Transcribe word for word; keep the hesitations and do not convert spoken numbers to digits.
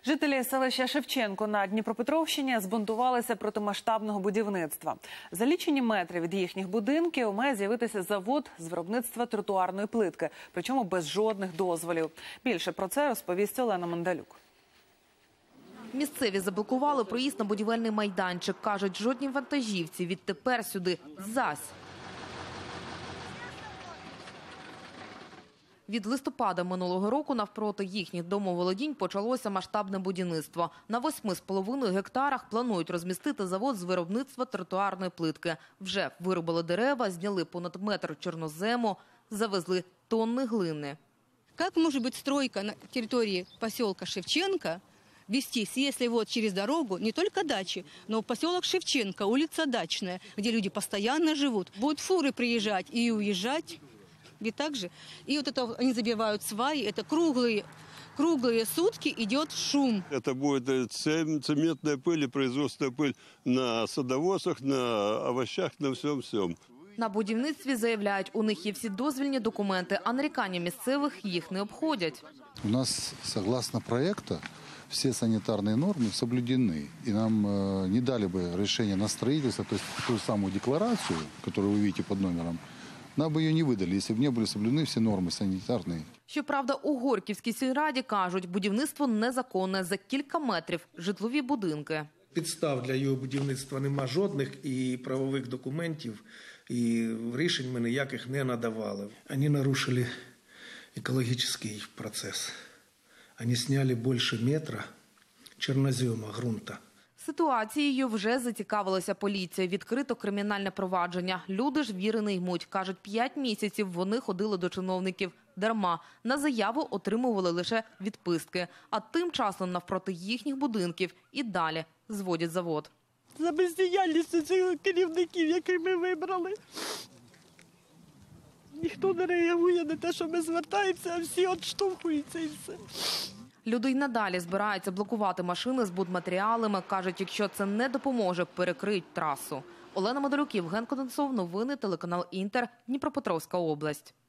Жителі селища Шевченко на Дніпропетровщині збунтувалися проти масштабного будівництва. За лічені метри від їхніх будинків має з'явитися завод з виробництва тротуарної плитки, причому без жодних дозволів. Більше про це розповість Олена Мандалюк. Місцеві заблокували проїзд на будівельний майданчик. Кажуть, жодні вантажівці відтепер сюди зась. Від листопада минулого року навпроти їхніх домоволодінь почалося масштабне будівництво. На восьми з половиною гектарах планують розмістити завод з виробництва тротуарної плитки. Вже вирубали дерева, зняли понад метр чорнозему, завезли тонни глини. Как может быть стройка на территории поселка Шевченко вестись, если вот через дорогу не только дачи, но поселок Шевченко, улица Дачная, где люди постоянно живут. Будут фуры приезжать и уезжать. И также. И вот это они забивают сваи, это круглые, круглые сутки идет шум. Это будет цементная пыль и производственная пыль на садовозах, на овощах, на всем-всем. На будівництві заявляють, у них є всі дозвільні документи, а нарікання місцевих їх не обходять. У нас, согласно проекту, все санитарные нормы соблюдены. И нам э, не дали бы решение на строительство, то есть ту самую декларацию, которую вы видите под номером, нам бы ее не выдали, если бы не были соблюдены все нормы санитарные. Щоправда, у Горьківській сільраді кажуть, будівництво незаконне, за кілька метрів житлові будинки. Підстав для його будівництва нема жодних і правових документів, і рішень ми ніяких не надавали. Вони нарушили екологічний процес. Вони зняли більше метра чорнозему, ґрунта. Ситуацією вже зацікавилася поліція. Відкрито кримінальне провадження. Люди ж віри не ймуть. Кажуть, п'ять місяців вони ходили до чиновників. Дарма. На заяву отримували лише відписки. А тим часом навпроти їхніх будинків і далі зводять завод. За бездіяльністю цих керівників, яких ми вибрали. Ніхто не реагує на те, що ми звертаємося, а всі відштовхуються і все. Люди й надалі збираються блокувати машини з будматеріалами. Кажуть, якщо це не допоможе, перекриють трасу. Олена Мандалюк, Євген Конденцов, новини, телеканал Інтер, Дніпропетровська область.